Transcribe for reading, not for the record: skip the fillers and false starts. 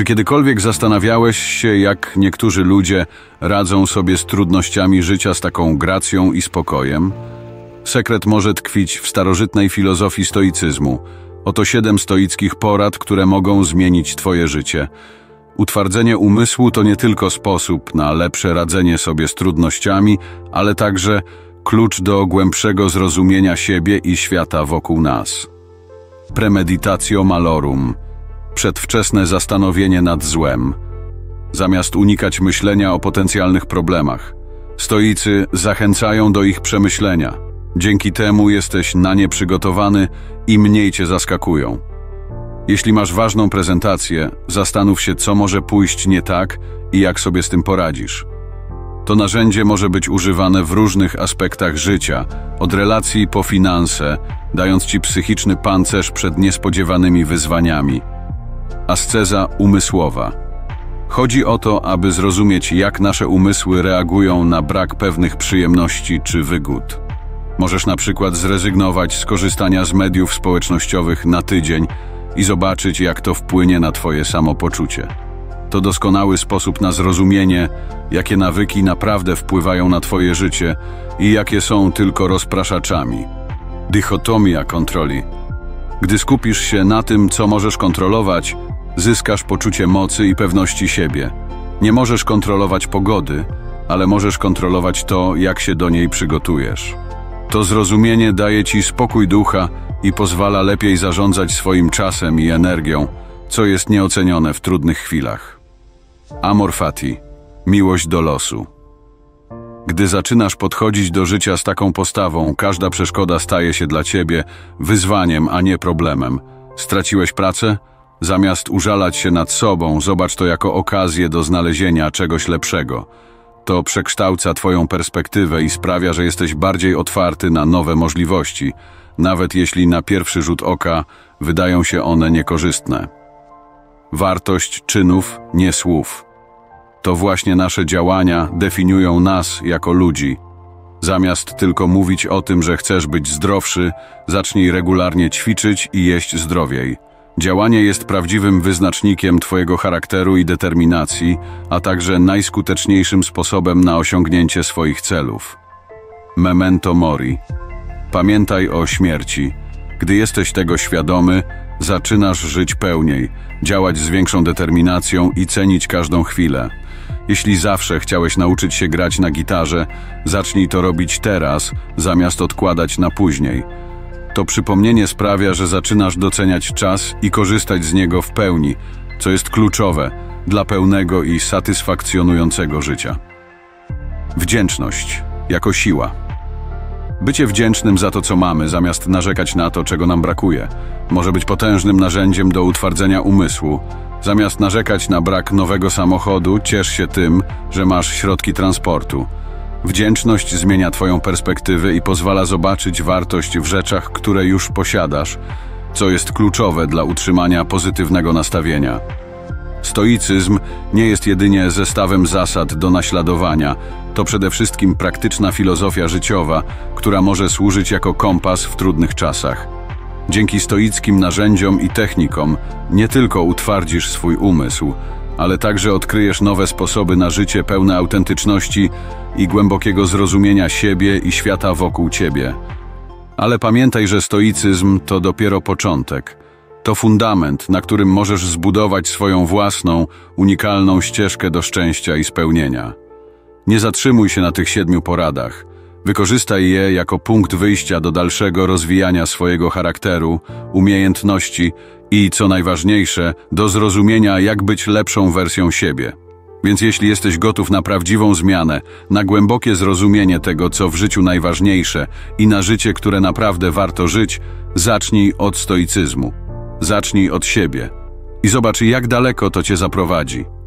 Czy kiedykolwiek zastanawiałeś się, jak niektórzy ludzie radzą sobie z trudnościami życia z taką gracją i spokojem? Sekret może tkwić w starożytnej filozofii stoicyzmu. Oto 7 stoickich porad, które mogą zmienić Twoje życie. Utwardzenie umysłu to nie tylko sposób na lepsze radzenie sobie z trudnościami, ale także klucz do głębszego zrozumienia siebie i świata wokół nas. Premeditatio malorum. Przedwczesne zastanowienie nad złem. Zamiast unikać myślenia o potencjalnych problemach, stoicy zachęcają do ich przemyślenia. Dzięki temu jesteś na nie przygotowany i mniej cię zaskakują. Jeśli masz ważną prezentację, zastanów się, co może pójść nie tak i jak sobie z tym poradzisz. To narzędzie może być używane w różnych aspektach życia, od relacji po finanse, dając ci psychiczny pancerz przed niespodziewanymi wyzwaniami. Asceza umysłowa. Chodzi o to, aby zrozumieć, jak nasze umysły reagują na brak pewnych przyjemności czy wygód. Możesz na przykład zrezygnować z korzystania z mediów społecznościowych na tydzień i zobaczyć, jak to wpłynie na Twoje samopoczucie. To doskonały sposób na zrozumienie, jakie nawyki naprawdę wpływają na Twoje życie i jakie są tylko rozpraszaczami. Dychotomia kontroli. Gdy skupisz się na tym, co możesz kontrolować, zyskasz poczucie mocy i pewności siebie. Nie możesz kontrolować pogody, ale możesz kontrolować to, jak się do niej przygotujesz. To zrozumienie daje ci spokój ducha i pozwala lepiej zarządzać swoim czasem i energią, co jest nieocenione w trudnych chwilach. Amor fati. Miłość do losu. Gdy zaczynasz podchodzić do życia z taką postawą, każda przeszkoda staje się dla ciebie wyzwaniem, a nie problemem. Straciłeś pracę? Zamiast użalać się nad sobą, zobacz to jako okazję do znalezienia czegoś lepszego. To przekształca twoją perspektywę i sprawia, że jesteś bardziej otwarty na nowe możliwości, nawet jeśli na pierwszy rzut oka wydają się one niekorzystne. Wartość czynów, nie słów. To właśnie nasze działania definiują nas jako ludzi. Zamiast tylko mówić o tym, że chcesz być zdrowszy, zacznij regularnie ćwiczyć i jeść zdrowiej. Działanie jest prawdziwym wyznacznikiem Twojego charakteru i determinacji, a także najskuteczniejszym sposobem na osiągnięcie swoich celów. Memento mori. Pamiętaj o śmierci. Gdy jesteś tego świadomy, zaczynasz żyć pełniej, działać z większą determinacją i cenić każdą chwilę. Jeśli zawsze chciałeś nauczyć się grać na gitarze, zacznij to robić teraz, zamiast odkładać na później. To przypomnienie sprawia, że zaczynasz doceniać czas i korzystać z niego w pełni, co jest kluczowe dla pełnego i satysfakcjonującego życia. Wdzięczność jako siła. Bycie wdzięcznym za to, co mamy, zamiast narzekać na to, czego nam brakuje, może być potężnym narzędziem do utwardzenia umysłu. Zamiast narzekać na brak nowego samochodu, ciesz się tym, że masz środki transportu. Wdzięczność zmienia Twoją perspektywę i pozwala zobaczyć wartość w rzeczach, które już posiadasz, co jest kluczowe dla utrzymania pozytywnego nastawienia. Stoicyzm nie jest jedynie zestawem zasad do naśladowania, to przede wszystkim praktyczna filozofia życiowa, która może służyć jako kompas w trudnych czasach. Dzięki stoickim narzędziom i technikom nie tylko utwardzisz swój umysł, ale także odkryjesz nowe sposoby na życie pełne autentyczności i głębokiego zrozumienia siebie i świata wokół ciebie. Ale pamiętaj, że stoicyzm to dopiero początek. To fundament, na którym możesz zbudować swoją własną, unikalną ścieżkę do szczęścia i spełnienia. Nie zatrzymuj się na tych 7 poradach. Wykorzystaj je jako punkt wyjścia do dalszego rozwijania swojego charakteru, umiejętności i, co najważniejsze, do zrozumienia, jak być lepszą wersją siebie. Więc jeśli jesteś gotów na prawdziwą zmianę, na głębokie zrozumienie tego, co w życiu najważniejsze i na życie, które naprawdę warto żyć, zacznij od stoicyzmu. Zacznij od siebie i zobacz, jak daleko to cię zaprowadzi.